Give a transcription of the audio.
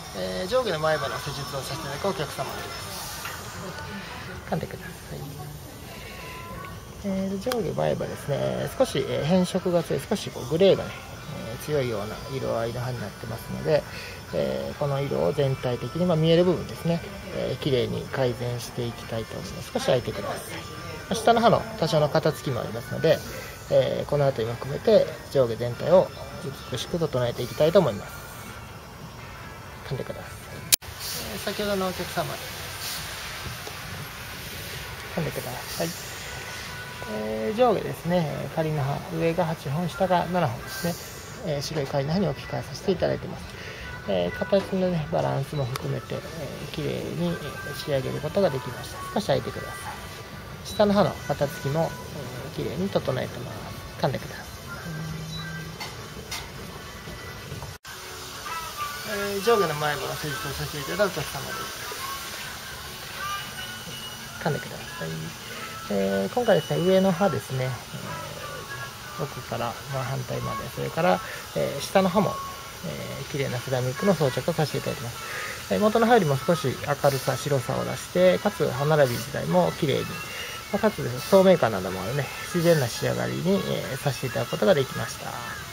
上下の前歯の施術をさせていただくお客様です。噛んでください。上下前歯ですね、少し変色が強い、少しグレーがね、強いような色合いの歯になってますので、この色を全体的に、見える部分ですね、綺麗に改善していきたいと思います。少し開いてください。下の歯の多少の型つきもありますので、この辺りも含めて上下全体を美しく整えていきたいと思います。噛んでください。先ほどのお客様に噛んでください。上下ですね、仮の歯、上が8本、下が7本ですね、白い仮の歯に置き換えさせていただいています。形のね、バランスも含めて、綺麗に仕上げることができました。少し開いてください。下の歯の型つきも、綺麗に整えてます。噛んでください。上下の前歯の施術をさせていただくお客様です。噛んでください。今回ですね、上の歯ですね、奥から、反対まで、それから、下の歯も、綺麗なセラミックの装着をさせていただきます。元の歯よりも少し明るさ、白さを出して、かつ歯並び自体も綺麗に、かつ透明感などもあるね、自然な仕上がりに、させていただくことができました。